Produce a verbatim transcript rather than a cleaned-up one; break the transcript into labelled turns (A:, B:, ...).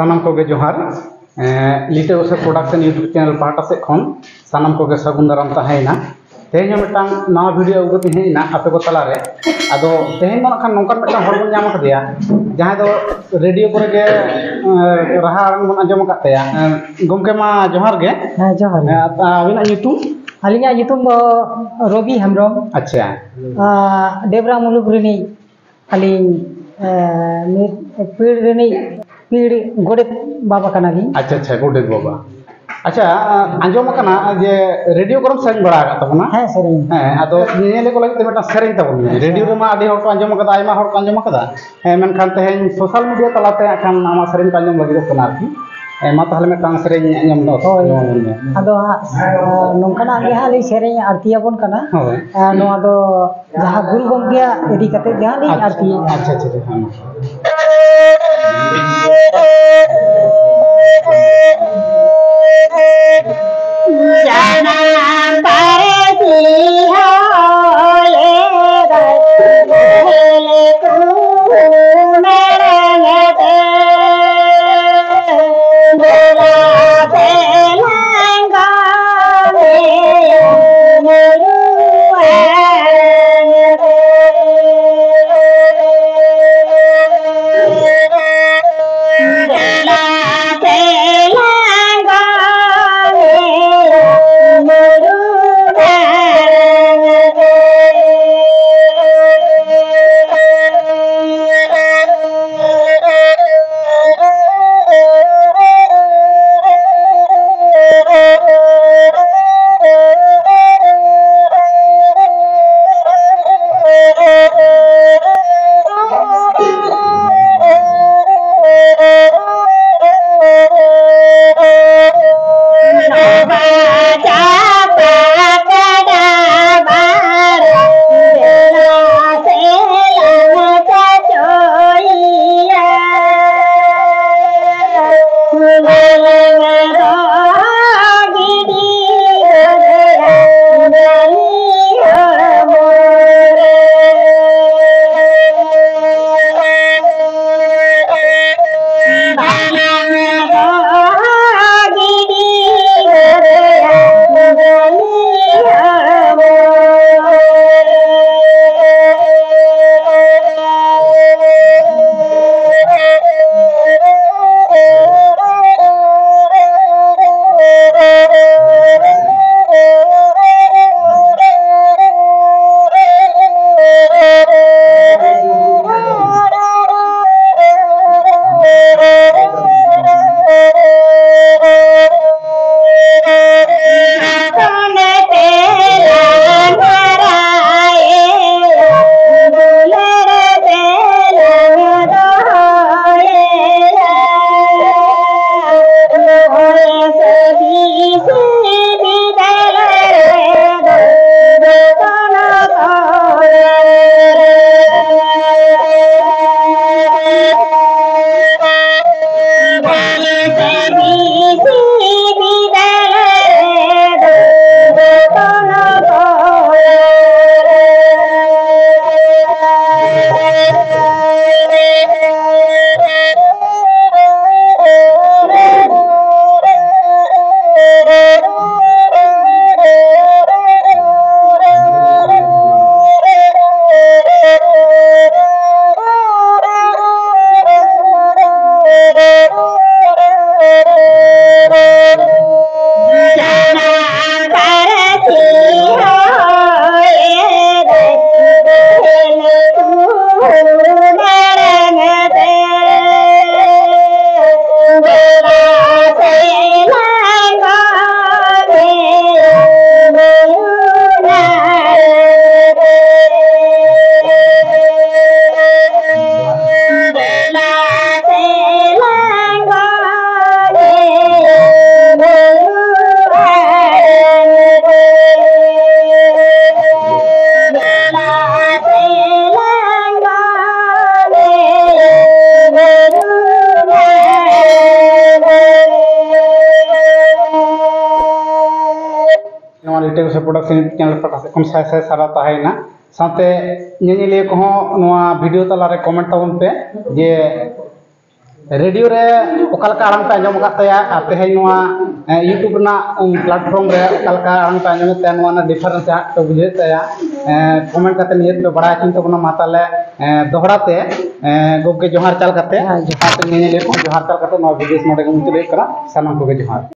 A: सानाम कोगे जोहार लिटे ओसे production YouTube channel पाहटा से खन सानाम कोगे सगुन दाराम तहेना तेहन मिटांग नवा वीडियो अगुते हेना आपे को तलारे आदो तेहन दो खान नोंकन मिटांग हर बन नाम कदिया जहां दो रेडियो करे गे राहा आड़ंग बन आंजम कातेया गोमके मा जोहार गे
B: हां जोहार
A: अबिना ᱧᱩᱛᱩᱢ
B: अलिया ᱧᱩᱛᱩम दो रवि हेम्ब्रम
A: अच्छा
B: देवरा मुलुक रिनी अली पीड़ रिनी पीड़ गोडेत बाबा कनागी
A: अच्छा अच्छा गोडेत बाबा अच्छा आंजम कना जे रेडियो करम सेरेन बड़ा तबना
B: हां सेरेन
A: हां आदो नेले को लगे बेटा सेरेन तबन रेडियो रे मा आदि हर को आंजम कदा आयमा हर को आंजम कदा मेन खान तेहन सोशल मीडिया तलाते खान आमा सेरेन का आंजम लगे कना आरकी मा ताहले मेटांग सेरेन आंजम दो
B: आदो नोंकना गे हाली सेरेन आरतिया बन कना नोआ दो जहां गुरु गंगिया इदी कते जहां ली आरती
A: अच्छा अच्छा हां
C: जाना परती हो ये बचले तू मेरे ते बोला तेलंगा मेरू
A: यूट्यूब से प्रोडक्शन चैनल पर कम साय साय सारा तहेना साथे नेनेलिया को वीडियो तलारे कमेंट तबन पे जे रेडियो रे ओकालका आड़ांग पे आंजम अकात तया आर तेहेन नोआ यूट्यूब ना प्लेटफॉर्म रे ओकालका आड़ांग पे आंजम तया नोआ ना डिफरेंस हा तो बुझे तया कमेंट करते नियत पे बड़ा चिन तो बना माताले दोहरा ते गोगे जोहार चाल करते
B: हाँ,
A: जोहार ते नेने ले को जोहार चाल करते नोआ वीडियो नोडे को मुचले करा सानाम को जोहार।